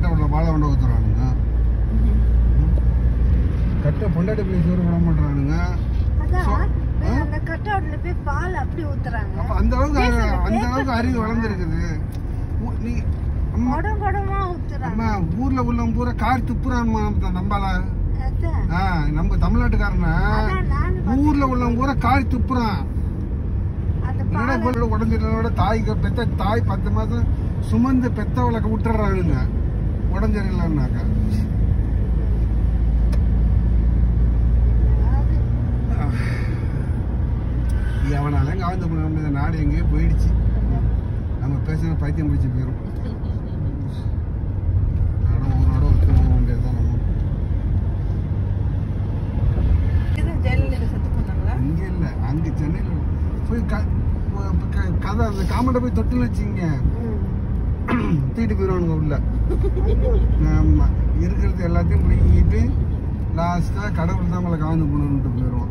கட்ட விடல பாலை கொண்டு ஊத்துறானுங்க. கட்ட பொண்டாட்டி போய் சோறு விட மாட்டானுங்க. அந்த கட்டவுட்ல போய் பால் அப்படி ஊத்துறாங்க. அப்ப அந்த அளவுக்கு அறிவு வளர்ந்துருக்குது. நீ குடமா ஊத்துறாங்க. ஊர்ல உள்ள பூரா கார் துப்புறான் நம்பால. நம்ம தமிழ்நாட்டுக்காரன ஊர்ல உள்ள பூரா கார் துப்புறான். உடஞ்சிரோட தாய்க்கு பெத்த தாய் 10 மாதம் சுமந்து பெத்தவளை விட்டுறானுங்க உடஞ்சிடலான்னாக்கா. அவனால காவந்து பண்ண முடியாத நாடு எங்கேயோ போயிடுச்சு. நம்ம பேசுன பைத்தியம் பிடிச்சி போயிடும். ஊரோட ஒத்து போக வேண்டியதுதான். நம்ம இங்க இல்ல, அங்க சென்னையில போய் கதை அந்த காமெண்ட போய் தொட்டுன்னு வச்சுங்க தூக்கிட்டு போயிடுவானுங்க உள்ள. ஆமா, இருக்கிறது எல்லாத்தையும் பிடிங்கிட்டு லாஸ்டா கடவுள் தான் நம்மளை காவந்து பண்ணணும்ட்டு போயிடுவோம்.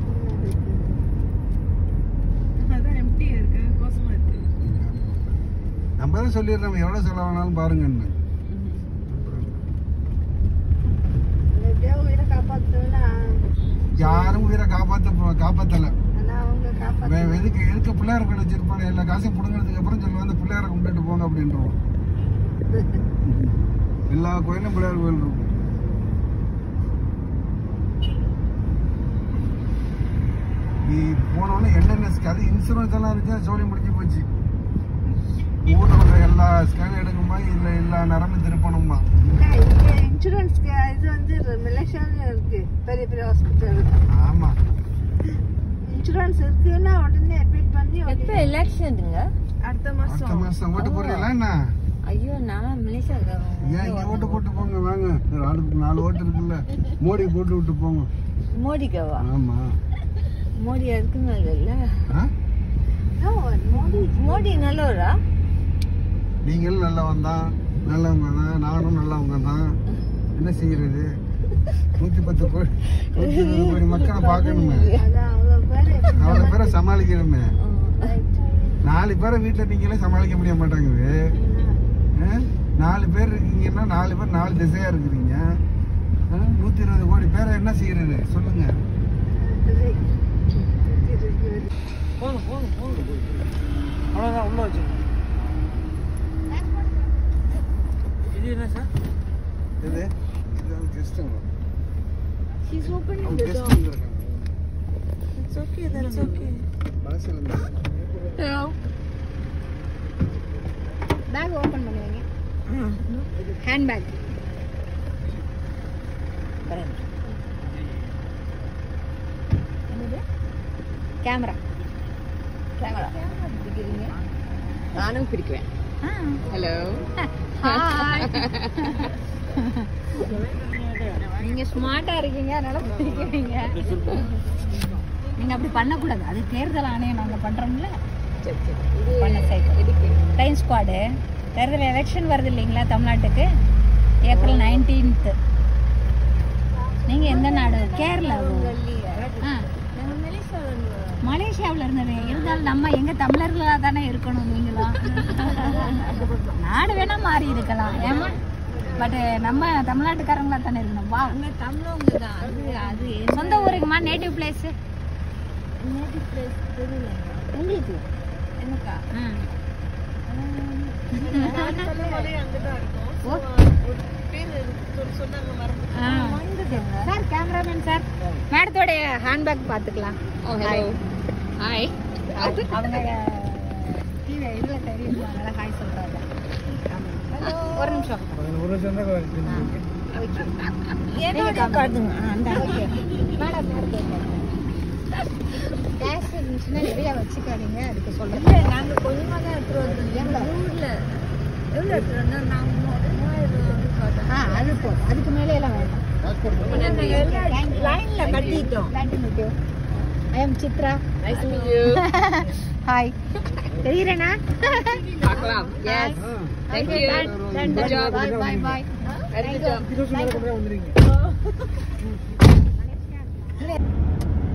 நம்ம தான் சொல்லிடுறோம் எவ்வளவு செலவானாலும் பாருங்கன்னு. யாரும் உயிரை காப்பாத்தல. எதுக்கு பிள்ளையார போய் வச்சிருப்பாங்க. எல்லா காசையும் புடுங்கிறதுக்கு அப்புறம் சொல்லுவாங்க அந்த பிள்ளையார கும்பிட்டு போங்க அப்படின்றோம். எல்லா கோயிலும் பிள்ளையார் கோயில் இருக்கும். நீ போனோடனே என்என்எஸ்க்கு அது இன்சூரன்ஸ் எல்லாம் இருந்துச்சு, சோழி முடிஞ்சு போச்சு. ஊர்ல உள்ள எல்லா ஸ்கேன் எடுக்குமா இல்ல எல்லா நரம்பு திருப்பணுமா. இன்சூரன்ஸ்க்கு இது வந்து மலேசியால இருக்கு பெரிய பெரிய ஹாஸ்பிட்டல். ஆமா, இன்சூரன்ஸ் இருக்குன்னா உடனே அட்மிட் பண்ணி. எப்ப எலெக்ஷனுங்க? அடுத்த மாசம் ஓட்டு போடுறீங்களா என்ன? ஐயோ நான் மலேசியால. ஏன் இங்க ஓட்டு போட்டு போங்க வாங்க. ஆளுக்கு 4 ஓட்டு இருக்குல்ல, மோடி போட்டு விட்டு போங்க. மோடிக்கவா? ஆமா, மோடி அதுக்கு நல்ல. மோடி நல்லவரா? நீங்களும் நல்லவங்க தான், நானும் நல்லவங்க தான். என்ன செய்யறது? 110 கோடி மக்களை பார்க்கணுமே, அவ்வளவு பேரை சமாளிக்கணுமே. 4 பேரை வீட்டுல நீங்களே சமாளிக்க முடிய மாட்டாங்குது. 4 பேர் இருக்கீங்கன்னா 4 பேர் 4 திசையா இருக்கிறீங்க. 120 கோடி பேரை என்ன செய்யறது சொல்லுங்க. அவ்வளவுதான் உள்ள வச்சு. இது என்ன சார்? இது கெஸ்ட்டுங்க. She's opening the door. It's okay, that's okay. மனசுல Hello. Bag open பண்ணுவீங்க. Hand bag. என்னது? கேமரா பிடிக்கிறீங்க? நானும் பிடிக்குவேன். Hello, hi. நீங்க ஸ்மார்ட்டா இருக்கீங்க, அதனால பிடிக்கிறீங்க. நீங்க அப்படி பண்ணக்கூடாது, அது தேர்தல் ஆணையம் நாங்க பண்றோம்ல. டைம் ஸ்குவாடு தேர்தல் எலெக்ஷன் வருது இல்லைங்களா தமிழ்நாட்டுக்கு, ஏப்ரல் 19th. நீங்க எந்த நாடு? கேரளா. மலேசியாவில் இருந்தது. இருந்தாலும் நம்ம எங்க தமிழர்களா தானே இருக்கணும். நீங்களும் நாடு வேணா மாறி இருக்கலாம் ஏமா, பட் நம்ம தமிழ்நாட்டுக்காரங்களா தானே இருக்கணும். வா, தமிழவங்க தான். அது சொந்த ஊருக்குமா? Native place? நேட்டிவ் பிளேஸ் தெரியல உங்களுக்கு. எனக்கா? சார் கேமராமேன் சார், மேடத்தோட ஹேண்ட்பேக் பார்த்துக்கலாம். ஹாய். அவங்க இதுல தெரியுமா? ஹாய் சொல்றாங்க. ஒரு நிமிஷம் கேஸ் இருந்துச்சுன்னா நிறைய வச்சுக்காதீங்க. அதுக்கு சொல்லுங்க. நாங்க கொஞ்சமா தான் எடுத்துட்டு வந்தோம். ஊர்ல எவ்வளோ எடுத்துட்டு வந்தோம்? நாங்கள் 3000. அது போதும், அதுக்கு மேலே எல்லாம் வேண்டாம். லைன்ல கட்டிட்டோம். I am Chitra. Nice to meet you. Hi. தெரியுறேனா? பார்க்கலாம். Yes. Thank you. Good job. Bye bye. Very good job.